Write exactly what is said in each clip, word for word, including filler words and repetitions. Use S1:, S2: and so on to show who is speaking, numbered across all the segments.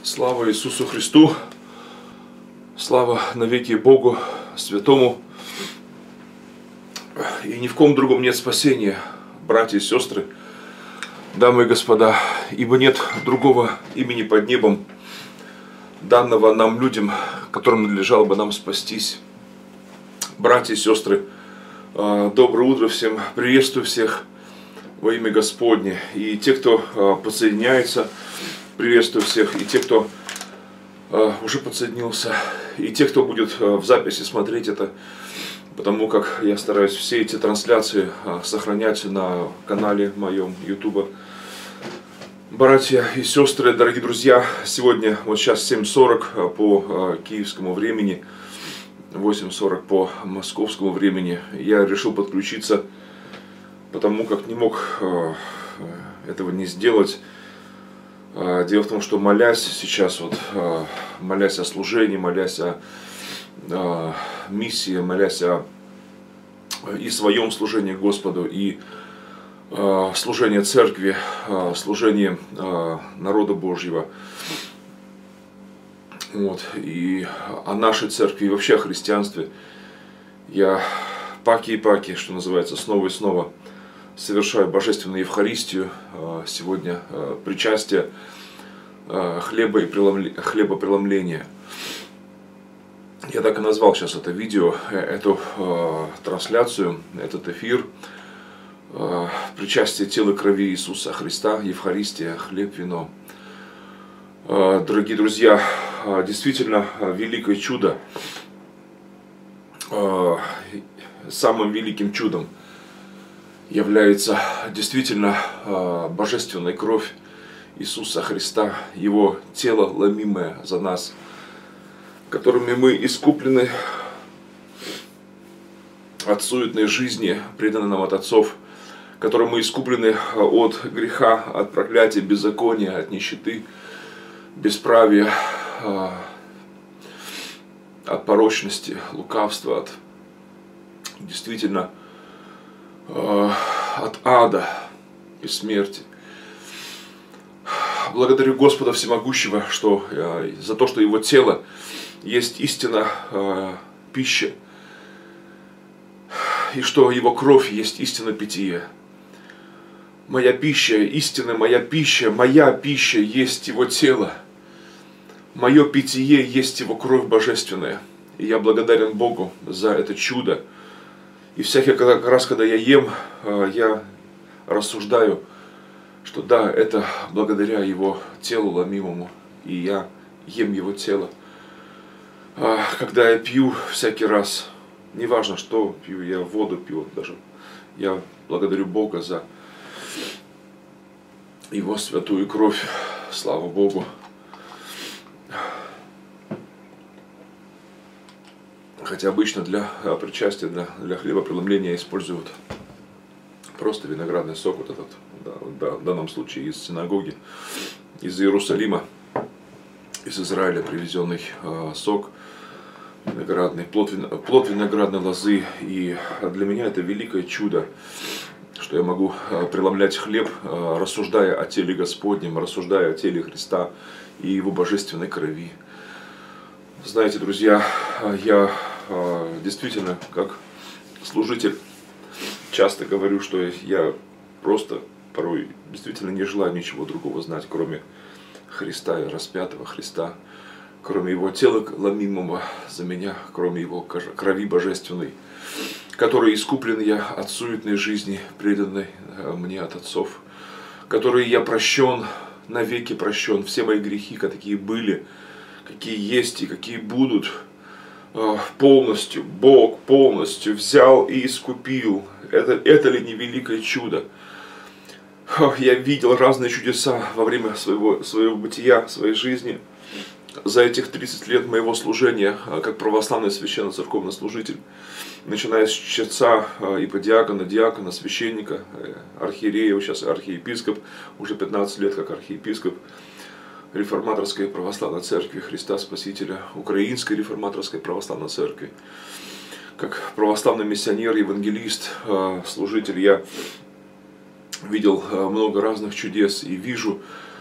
S1: Слава Иисусу Христу, слава навеки Богу Святому, и ни в ком другом нет спасения, братья и сестры, дамы и господа, ибо нет другого имени под небом, данного нам людям, которым надлежало бы нам спастись. Братья и сестры, доброе утро всем, приветствую всех во имя Господне, и те, кто подсоединяется, приветствую всех, и те, кто э, уже подсоединился, и те, кто будет э, в записи смотреть это, потому как я стараюсь все эти трансляции э, сохранять на канале моем YouTube. Братья и сестры, дорогие друзья, сегодня, вот сейчас семь сорок по э, киевскому времени, восемь сорок по московскому времени, я решил подключиться, потому как не мог э, этого не сделать. Дело в том, что молясь сейчас, вот, молясь о служении, молясь о, о миссии, молясь о и своем служении Господу, и о служении церкви, о служении народа Божьего, вот, и о нашей церкви, и вообще о христианстве, я паки и паки, что называется, снова и снова совершаю божественную Евхаристию, сегодня причастие хлеба и хлебопреломления. Я так и назвал сейчас это видео, эту трансляцию, этот эфир, причастие тела и крови Иисуса Христа, Евхаристия, хлеб, вино. Дорогие друзья, действительно великое чудо, самым великим чудом является действительно э, божественная кровь Иисуса Христа, Его тело, ломимое за нас, которыми мы искуплены от суетной жизни, преданной нам от отцов, которым мы искуплены от греха, от проклятия, беззакония, от нищеты, бесправия, э, от порочности, лукавства, от действительно от ада и смерти. Благодарю Господа Всемогущего, что, за то, что Его тело есть истина э, пища, и что Его кровь есть истина питье. Моя пища, истина, моя пища, моя пища есть Его тело. Мое питье есть Его кровь божественная. И я благодарен Богу за это чудо. И всякий раз, когда я ем, я рассуждаю, что да, это благодаря Его телу ломимому, и я ем Его тело. Когда я пью всякий раз, неважно что пью, я воду пью даже, я благодарю Бога за Его святую кровь, слава Богу. Хотя обычно для причастия, для, для хлебопреломления используют просто виноградный сок, вот этот, да, да, в данном случае из синагоги, из Иерусалима, из Израиля привезенный э, сок виноградный, плод, плод виноградной лозы. И для меня это великое чудо, что я могу э, преломлять хлеб, э, рассуждая о теле Господнем, рассуждая о теле Христа и Его божественной крови. Знаете, друзья, я действительно, как служитель, часто говорю, что я просто порой действительно не желаю ничего другого знать, кроме Христа и распятого Христа, кроме Его тела ломимого за меня, кроме Его крови божественной, которой искуплен я от суетной жизни, преданной мне от отцов, которой я прощен, навеки прощен, все мои грехи, какие были, какие есть и какие будут, полностью, Бог полностью взял и искупил. Это, это ли не великое чудо? Я видел разные чудеса во время своего, своего бытия, своей жизни. За этих тридцать лет моего служения, как православный священно-церковный служитель, начиная с чтеца, иподиакона, диакона, священника, архиерея, сейчас архиепископ, уже пятнадцать лет как архиепископ Реформаторской православной церкви Христа Спасителя, Украинской реформаторской православной церкви. Как православный миссионер, евангелист, служитель, я видел много разных чудес и вижу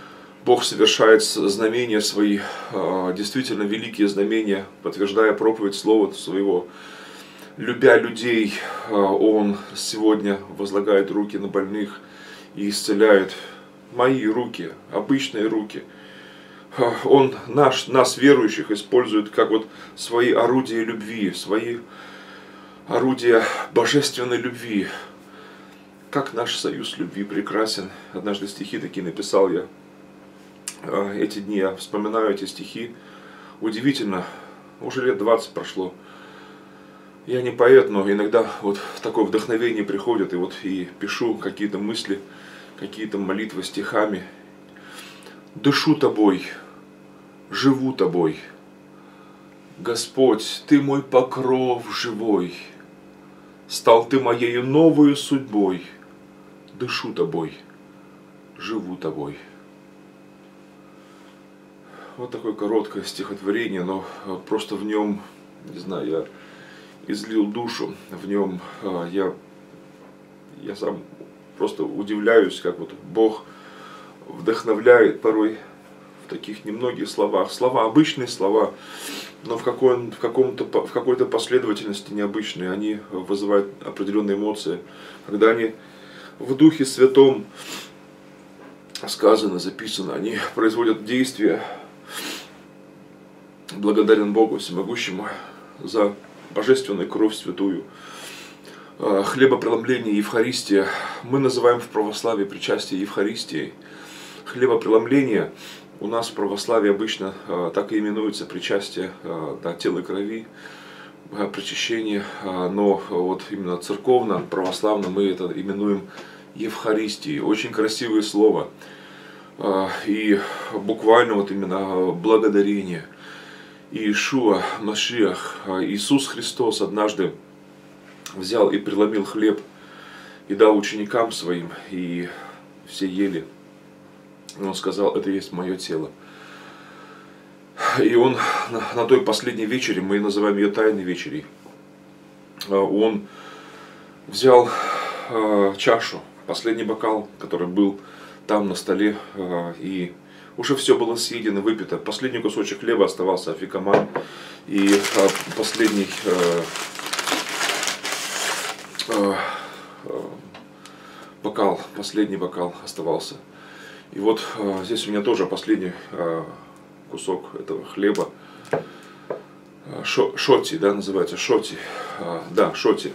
S1: Бог совершает знамения свои, действительно великие знамения, подтверждая проповедь Слова Своего. Любя людей, Он сегодня возлагает руки на больных и исцеляет. Мои руки, обычные руки. Он наш, нас, верующих, использует как вот свои орудия любви, свои орудия божественной любви. Как наш союз любви прекрасен. Однажды стихи такие написал я. Эти дни я вспоминаю эти стихи. Удивительно, уже лет двадцать прошло. Я не поэт, но иногда вот такое вдохновение приходит, и вот и пишу какие-то мысли, какие-то молитвы стихами. Дышу тобой, живу тобой. Господь, ты мой покров живой. Стал ты моей новой судьбой. Дышу тобой, живу тобой. Вот такое короткое стихотворение, но просто в нем, не знаю, я излил душу, в нем я, я сам просто удивляюсь, как вот Бог вдохновляет порой в таких немногих словах. Слова, обычные слова, но в, какой, в, каком-то, в какой-то последовательности необычные. Они вызывают определенные эмоции. Когда они в Духе Святом сказано, записано, они производят действия. Благодарен Богу Всемогущему за божественную кровь святую. Хлебопреломление, Евхаристия. Мы называем в православии причастие Евхаристией. Хлебопреломление у нас в православии обычно так и именуется причастие, да, тела и крови, причащение. Но вот именно церковно, православно мы это именуем Евхаристией. Очень красивое слово. И буквально вот именно благодарение. Иешуа Машиах, Иисус Христос однажды взял и преломил хлеб и дал ученикам своим, и все ели. Он сказал, это есть мое тело. И он на, на той последней вечере, мы называем ее тайной вечерей, он взял э, чашу, последний бокал, который был там на столе, э, и уже все было съедено, выпито. Последний кусочек хлеба оставался афикаман, и э, последний э, э, э, бокал, последний бокал оставался. И вот э, здесь у меня тоже последний э, кусок этого хлеба. Шо, шоти, да, называется шоти. Э, да, шоти.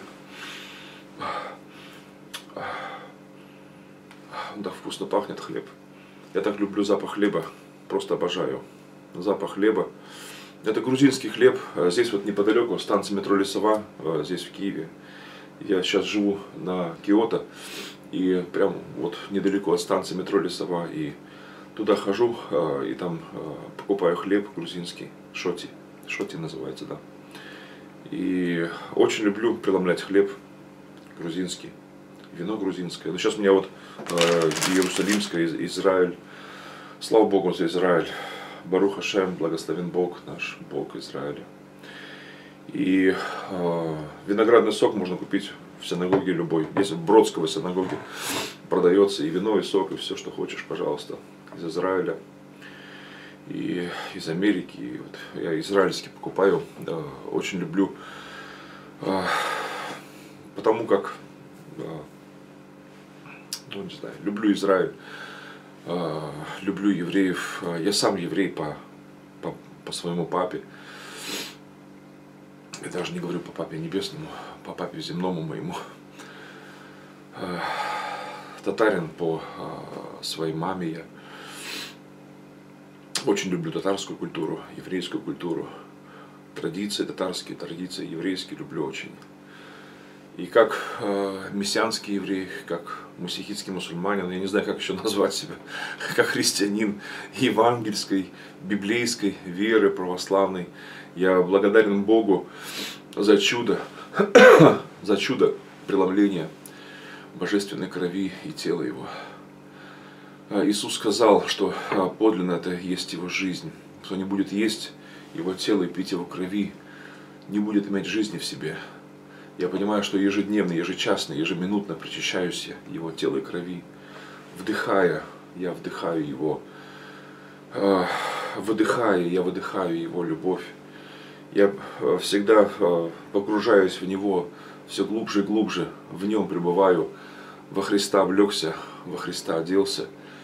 S1: Да, вкусно пахнет хлеб. Я так люблю запах хлеба, просто обожаю. Запах хлеба. Это грузинский хлеб. Здесь вот неподалеку станция метро Лесова, здесь в Киеве. Я сейчас живу на Киото. И прям вот недалеко от станции метро Лесова. И туда хожу, и там покупаю хлеб грузинский. Шоти. Шоти называется, да. И очень люблю преломлять хлеб грузинский. Вино грузинское. Но сейчас у меня вот э, иерусалимское, Израиль. Слава Богу за Израиль. Барух Ашем, благословен Бог, наш Бог Израиля. И э, виноградный сок можно купить в синагоге любой. Здесь в Бродской синагоге продается и вино, и сок, и все, что хочешь, пожалуйста. Из Израиля. И из Америки. И вот я израильский покупаю. Да, очень люблю. Э, потому как ну, не знаю, люблю Израиль, э, люблю евреев. Я сам еврей по, по, по своему папе. Я даже не говорю по папе небесному, по папе земному моему. Э, татарин по э, своей маме я. Очень люблю татарскую культуру, еврейскую культуру. Традиции татарские, традиции еврейские люблю очень. И как э, мессианский еврей, как мусихитский мусульманин, я не знаю, как еще назвать себя, как христианин евангельской, библейской веры православной, я благодарен Богу за чудо, за чудо преломления божественной крови и тела Его. Иисус сказал, что подлинно это есть Его жизнь. Кто не будет есть Его тело и пить Его крови, не будет иметь жизни в себе. Я понимаю, что ежедневно, ежечасно, ежеминутно причащаюсь я Его тела и крови. Вдыхая, я вдыхаю Его выдыхаю, я выдыхаю Его любовь. Я всегда погружаюсь в Него все глубже и глубже, в Нем пребываю, во Христа влекся, во Христа оделся.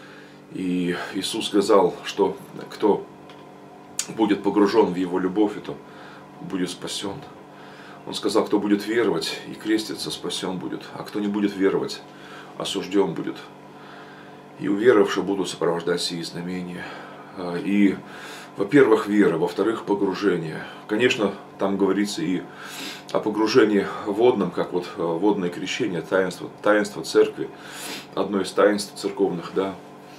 S1: И Иисус сказал, что кто будет погружен в Его любовь, то будет спасен. Он сказал, кто будет веровать и креститься, спасен будет, а кто не будет веровать, осужден будет. И уверовавшие будут сопровождать сии знамения. И, во-первых, вера, во-вторых, погружение. Конечно, там говорится и о погружении водном, как вот водное крещение, таинство, таинство церкви, одно из таинств церковных, да,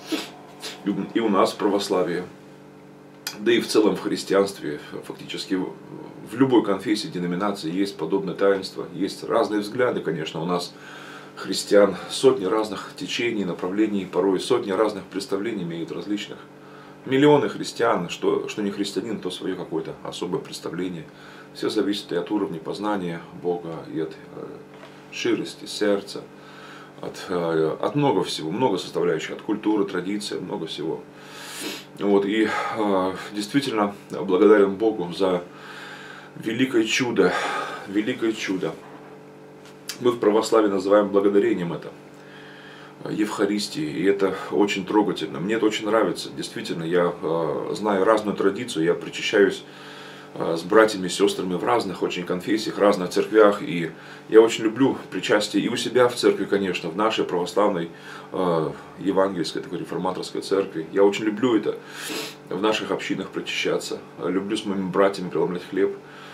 S1: и у нас в православии, да и в целом в христианстве, фактически в любой конфессии, деноминации есть подобное таинство, есть разные взгляды, конечно, у нас христиан сотни разных течений, направлений, порой сотни разных представлений имеют различных. Миллионы христиан, что, что не христианин, то свое какое-то особое представление. Все зависит и от уровня познания Бога, и от э, ширости сердца, от, э, от много всего, много составляющих, от культуры, традиции, много всего. Вот, и э, действительно благодарен Богу за великое чудо, великое чудо. Мы в православии называем благодарением это. Евхаристии, и это очень трогательно. Мне это очень нравится. Действительно, я э, знаю разную традицию, я причащаюсь э, с братьями и сестрами в разных очень конфессиях, разных церквях, и я очень люблю причастие и у себя в церкви, конечно, в нашей православной э, евангельской, такой реформаторской церкви. Я очень люблю это, в наших общинах причащаться. Люблю с моими братьями преломлять хлеб.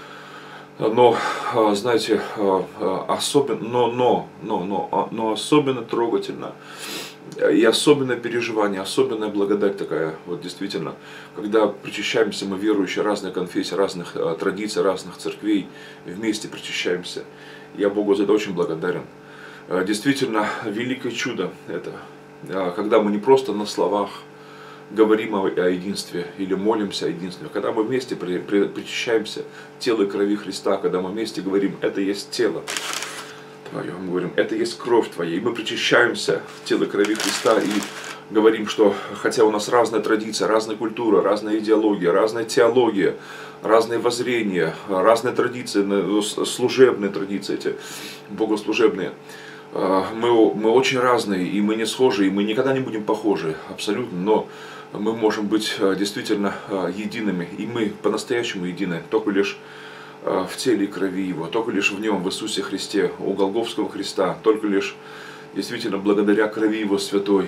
S1: Но, знаете, особенно, но, но, но, но, но особенно трогательно и особенное переживание, особенная благодать такая, вот действительно, когда причащаемся мы верующие, разных конфессий, разных традиций, разных церквей, вместе причащаемся. Я Богу за это очень благодарен. Действительно, великое чудо это, когда мы не просто на словах говорим о, о единстве или молимся о единстве, когда мы вместе при, при, причащаемся тела и крови Христа, когда мы вместе говорим, это есть тело Твое, мы говорим, это есть кровь Твоя, и мы причащаемся тела и крови Христа и говорим, что хотя у нас разная традиция, разная культура, разная идеология, разная теология, разные воззрения, разные традиции, служебные традиции эти, богослужебные, мы, мы очень разные, и мы не схожи, и мы никогда не будем похожи, абсолютно, но мы можем быть действительно едиными, и мы по-настоящему едины, только лишь в теле и крови Его, только лишь в Нем, в Иисусе Христе, у Голгофского креста, только лишь действительно благодаря крови Его святой.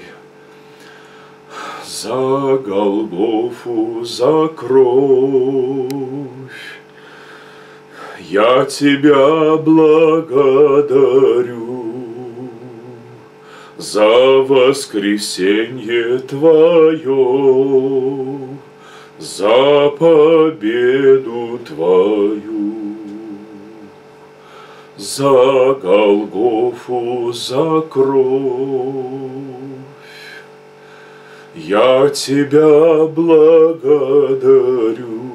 S1: За Голгофу, за кровь я Тебя благодарю. За воскресенье Твое, за победу Твою, за Голгофу, за кровь. Я Тебя благодарю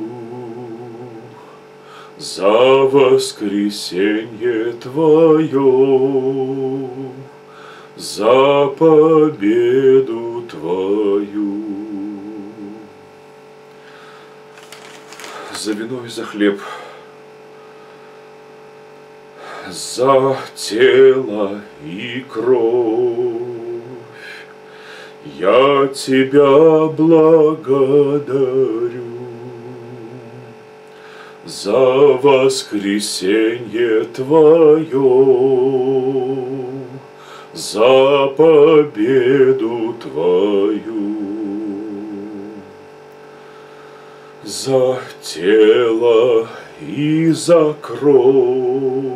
S1: за воскресенье Твое, за победу Твою. За вино и за хлеб, за тело и кровь я Тебя благодарю. За воскресенье Твое, за победу Твою, за тело и за кровь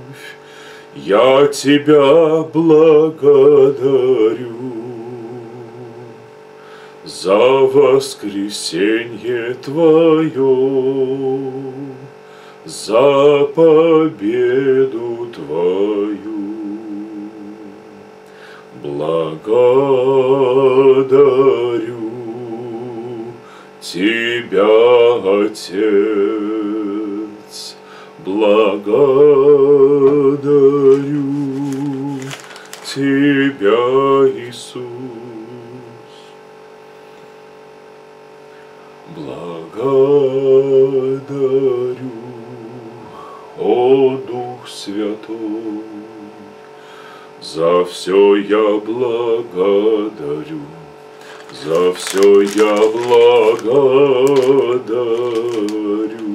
S1: я Тебя благодарю. За воскресенье Твое, за победу Твою. Благодарю Тебя, Отец, благодарю Тебя, Иисус. Благодарю, о Дух Святой, за все я благодарю, за все я благодарю.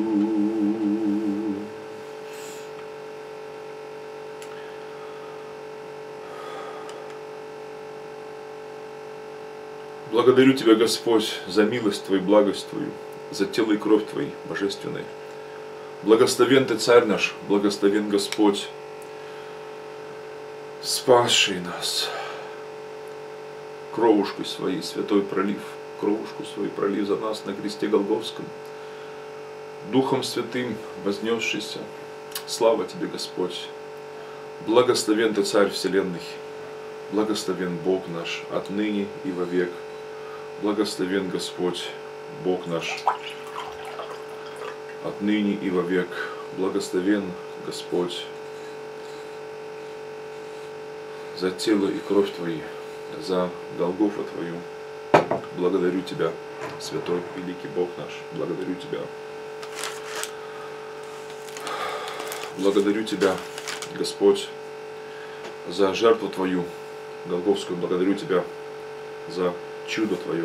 S1: Благодарю Тебя, Господь, за милость Твою, благость Твою, за тело и кровь Твои божественные. Благословен Ты, Царь наш, благословен Господь, спасший нас, кровушкой Своей, святой пролив, кровушку Свою пролив за нас на кресте Голгофском, Духом Святым вознесшийся. Слава Тебе, Господь! Благословен Ты, Царь Вселенной, благословен Бог наш отныне и вовек. Благословен Господь, Бог наш, отныне и вовек. Благословен Господь за тело и кровь Твои, за Голгофу Твою. Благодарю Тебя, Святой, великий Бог наш, благодарю Тебя. Благодарю Тебя, Господь, за жертву Твою Голгофскую. Благодарю Тебя за чудо Твое.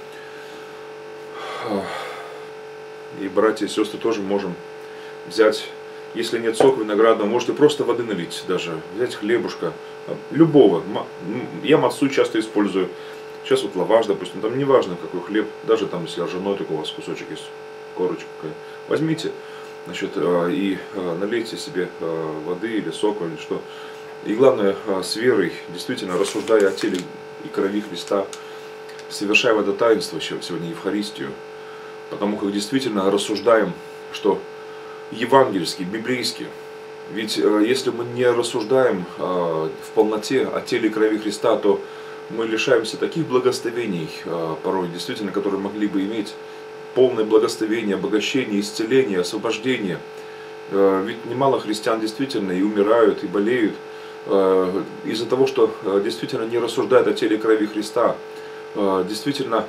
S1: И братья и сестры тоже можем взять, если нет сока виноградного, можете просто воды налить даже, взять хлебушка, любого. Я мацу часто использую. Сейчас вот лаваш, допустим, там не важно какой хлеб, даже там если ржаной, такой у вас кусочек есть, корочка какая. Возьмите, значит, и налейте себе воды или сока или что. И главное, с верой, действительно, рассуждая о теле и крови Христа, совершая это таинство сегодня, Евхаристию, потому как действительно рассуждаем, что евангельски, библейски. Ведь если мы не рассуждаем в полноте о теле и крови Христа, то мы лишаемся таких благословений, порой действительно, которые могли бы иметь полное благословение, обогащение, исцеление, освобождение. Ведь немало христиан действительно и умирают, и болеют из-за того, что действительно не рассуждают о теле и крови Христа. Действительно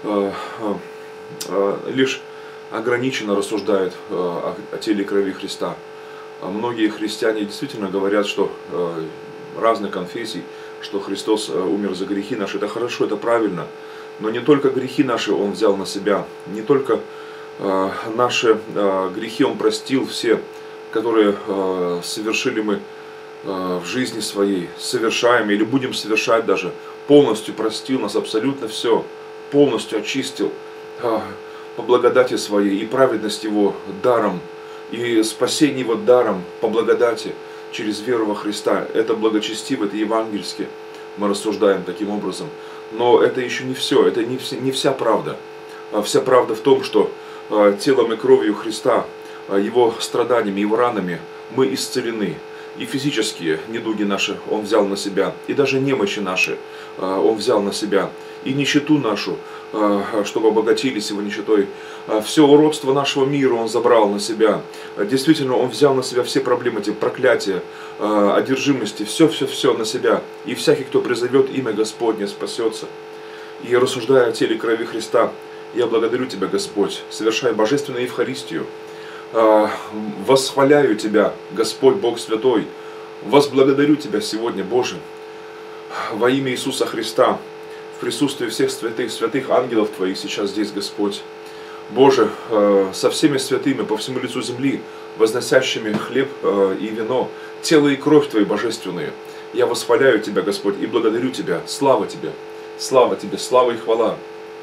S1: лишь ограниченно рассуждают о теле и крови Христа. Многие христиане действительно говорят, что разных конфессий, что Христос умер за грехи наши. Это хорошо, это правильно. Но не только грехи наши Он взял на себя, не только наши грехи Он простил все, которые совершили мы в жизни своей, совершаем или будем совершать даже, полностью простил нас абсолютно все, полностью очистил по благодати своей и праведность Его даром, и спасение Его даром по благодати через веру во Христа. Это благочестиво, это евангельски, мы рассуждаем таким образом. Но это еще не все, это не, все, не вся правда. Вся правда в том, что телом и кровью Христа, Его страданиями, Его ранами мы исцелены. И физические недуги наши Он взял на себя, и даже немощи наши Он взял на себя, и нищету нашу, чтобы обогатились Его нищетой. Все уродство нашего мира Он забрал на себя. Действительно, Он взял на себя все проблемы, эти проклятия, одержимости, все-все-все на себя. И всякий, кто призовет имя Господне, спасется. И рассуждая о теле и крови Христа, я благодарю Тебя, Господь, совершая божественную Евхаристию. Восхваляю Тебя, Господь Бог Святой, возблагодарю Тебя сегодня, Боже, во имя Иисуса Христа, в присутствии всех святых, святых ангелов Твоих сейчас здесь, Господь. Боже, со всеми святыми по всему лицу земли, возносящими хлеб и вино, тело и кровь Твои божественные, я восхваляю Тебя, Господь, и благодарю Тебя. Слава Тебе, слава Тебе, слава и хвала.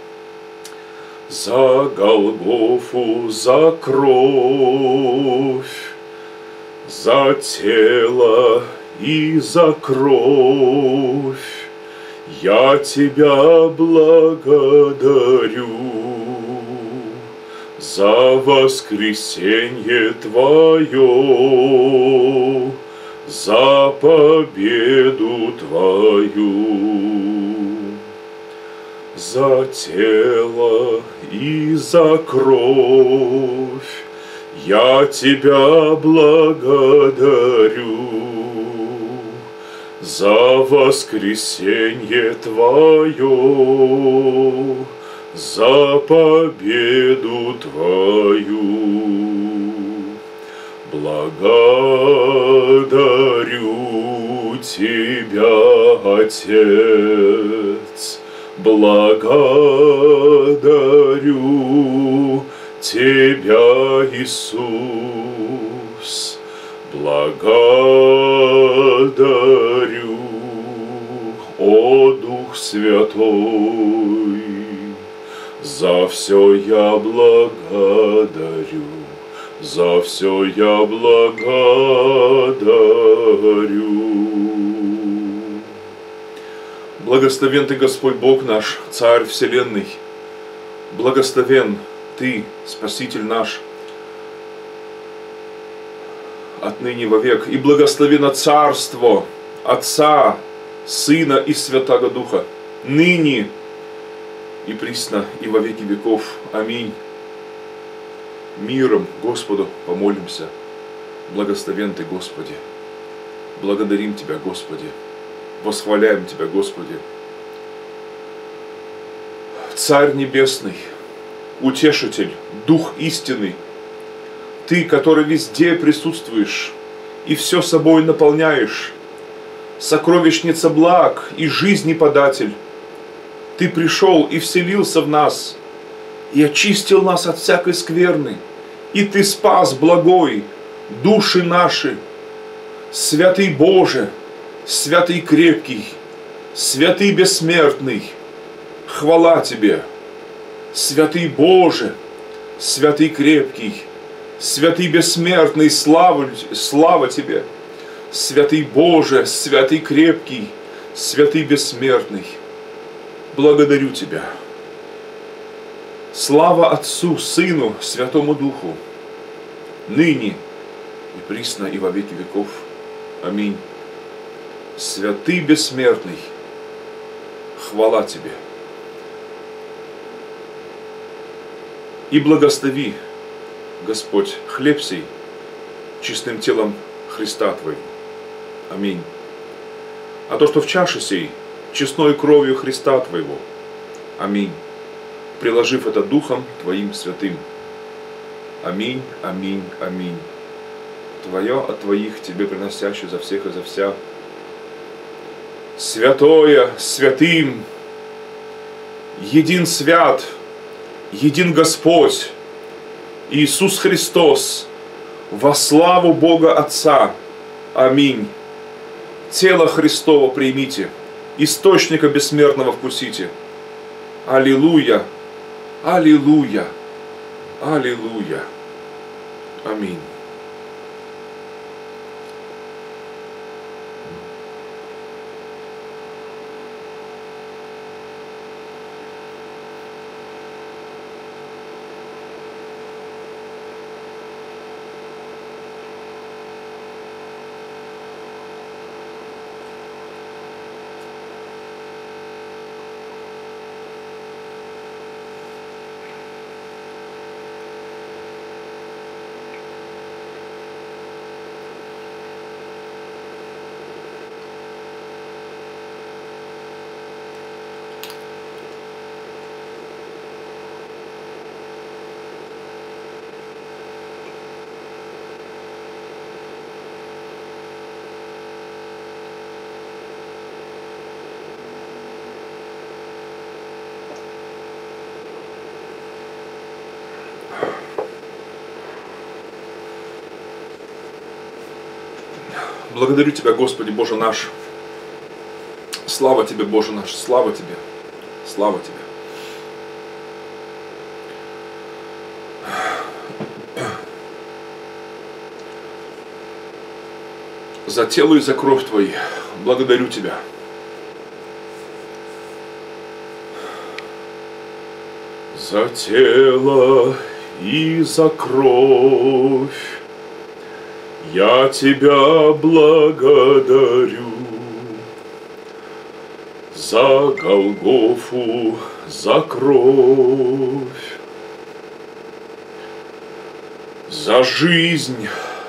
S1: За Голгофу, за кровь, за тело и за кровь я Тебя благодарю. За воскресенье Твое, за победу Твою. За тело и за кровь я Тебя благодарю. За воскресенье Твое, за победу Твою. Благодарю Тебя, Отец, благодарю Тебя, Иисус, благодарю, о Дух Святой, за все я благодарю, за все я благодарю. Благословен Ты, Господь Бог наш, Царь Вселенной, благословен Ты, Спаситель наш, отныне вовек, и благословено Царство Отца, Сына и Святаго Духа, ныне и присно, и во веки веков. Аминь. Миром Господу помолимся. Благословен Ты, Господи. Благодарим Тебя, Господи. Восхваляем Тебя, Господи. Царь Небесный, Утешитель, Дух истинный, Ты, который везде присутствуешь и все собой наполняешь, сокровищница благ и жизни податель, Ты пришел и вселился в нас, и очистил нас от всякой скверны, и Ты спас, благой, души наши. Святый Боже, святый крепкий, святый бессмертный, хвала Тебе. Святый Боже, святый крепкий, святый бессмертный, слава, слава Тебе. Святый Боже, святый крепкий, святый бессмертный, благодарю Тебя. Слава Отцу, Сыну, Святому Духу, ныне и присно и во веки веков. Аминь. Святый бессмертный, хвала Тебе. И благослови, Господь, хлеб сей чистым телом Христа Твоего. Аминь. А то, что в чаше сей, честной кровью Христа Твоего. Аминь. Приложив это Духом Твоим святым. Аминь, аминь, аминь. Твое от Твоих, Тебе приносящее за всех и за вся. Святое святым, един свят, един Господь, Иисус Христос, во славу Бога Отца. Аминь. Тело Христово примите, источника бессмертного вкусите. Аллилуйя, аллилуйя, аллилуйя. Аминь. Благодарю Тебя, Господи, Боже наш. Слава Тебе, Боже наш, слава Тебе, слава Тебе. За тело и за кровь Твои благодарю Тебя. За тело и за кровь я Тебя благодарю. За Голгофу, за кровь, за жизнь,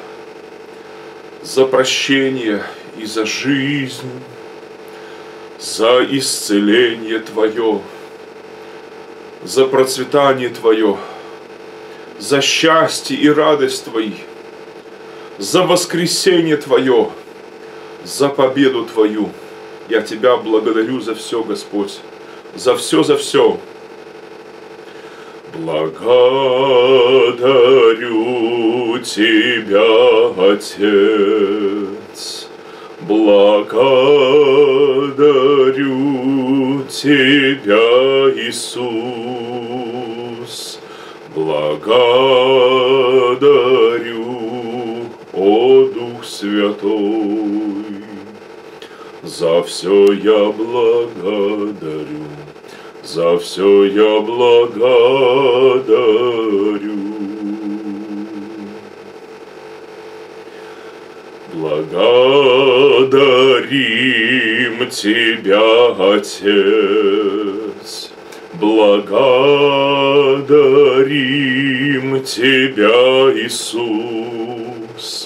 S1: за прощение и за жизнь, за исцеление Твое. за процветание Твое, за счастье и радость Твои, за воскресение Твое, за победу Твою. Я Тебя благодарю за все, Господь, за все, за все. Благодарю Тебя, Отец, благодарю Тебя, Иисус, благодарю, о Дух Святой, за все я благодарю, за все я благодарю. Благодарим Тебя, Отец, благодарим Тебя, Иисус,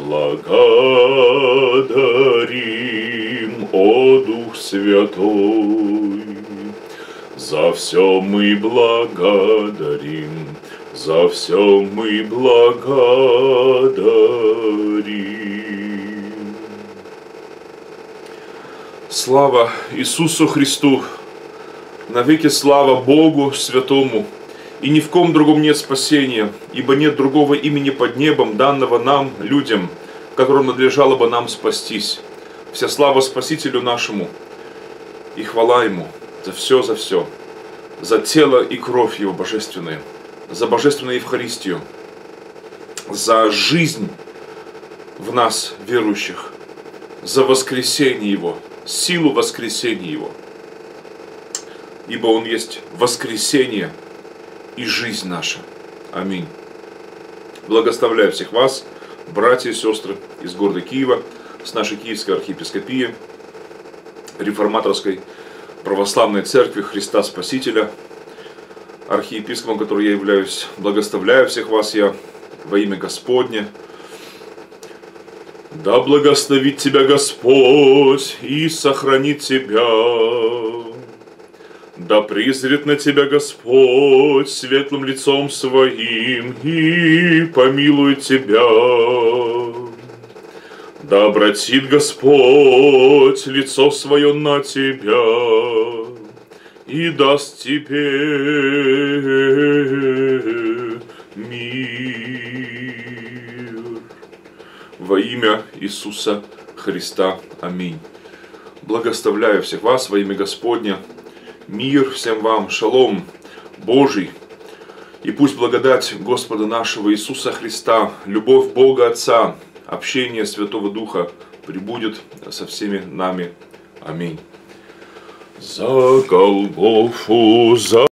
S1: благодарим, о Дух Святой. За все мы благодарим, за все мы благодарим. Слава Иисусу Христу, навеки слава Богу Святому, и ни в ком другом нет спасения, ибо нет другого имени под небом, данного нам, людям, которым надлежало бы нам спастись. Вся слава Спасителю нашему, и хвала Ему за все, за все, за тело и кровь Его божественные, за божественную Евхаристию, за жизнь в нас, верующих, за воскресение Его, силу воскресения Его. Ибо Он есть воскресение и жизнь наша. Аминь. Благословляю всех вас, братья и сестры из города Киева, с нашей Киевской архиепископии, реформаторской православной церкви Христа Спасителя, архиепископом, которым я являюсь. Благословляю всех вас я во имя Господне. Да благословит тебя Господь и сохранит тебя. Да презрит на тебя Господь светлым лицом своим и помилует тебя. Да обратит Господь лицо свое на тебя и даст тебе мир. Во имя Иисуса Христа. Аминь. Благословляю всех вас во имя Господня. Мир всем вам, шалом Божий. И пусть благодать Господа нашего Иисуса Христа, любовь Бога Отца, общение Святого Духа пребудет со всеми нами. Аминь. За Голгофу, за